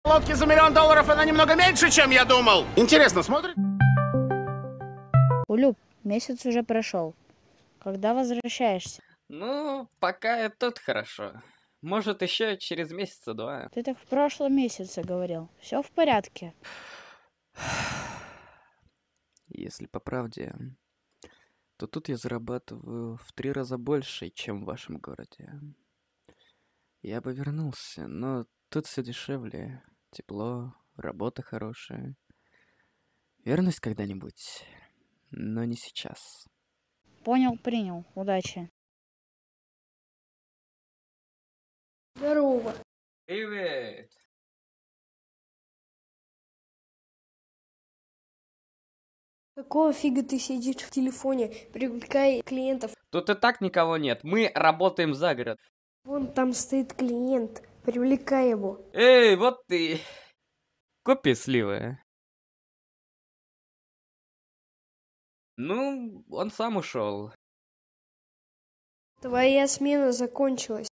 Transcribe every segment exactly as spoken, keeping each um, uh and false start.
Лодки за миллион долларов, она немного меньше, чем я думал. Интересно, смотрит? Улюб, месяц уже прошел. Когда возвращаешься? Ну, пока и тут хорошо. Может, еще через месяца два. Ты так в прошлом месяце говорил. Все в порядке? Если по правде, то тут я зарабатываю в три раза больше, чем в вашем городе. Я бы вернулся, но тут все дешевле. Тепло, работа хорошая. Вернусь когда-нибудь, но не сейчас. Понял, принял. Удачи. Здорово. Привет! Какого фига ты сидишь в телефоне, привлекая клиентов? Тут и так никого нет. Мы работаем за город. Вон там стоит клиент, привлекай его. Эй, вот ты. Купи сливы. Ну, он сам ушел. Твоя смена закончилась.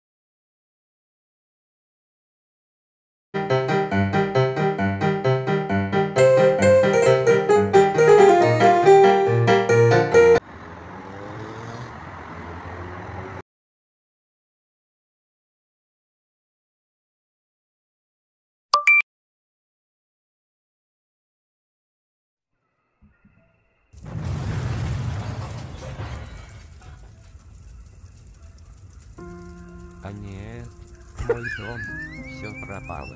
А нет, мой дом, все пропало.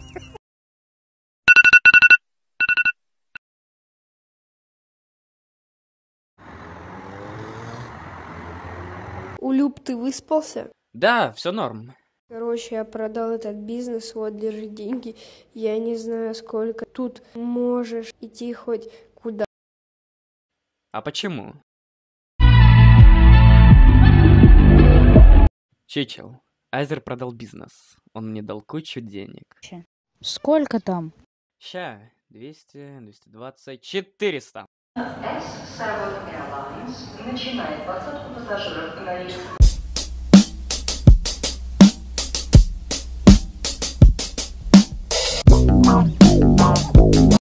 Улюб, ты выспался? Да, все норм. Короче, я продал этот бизнес, вот, держи деньги. Я не знаю, сколько. Тут можешь идти хоть куда. А почему? Чичел, Айзер продал бизнес. Он мне дал кучу денег. Сколько там? Ща, двести, двести двадцать, четыреста. эс Seven Airlines начинает посадку пассажиров на рейс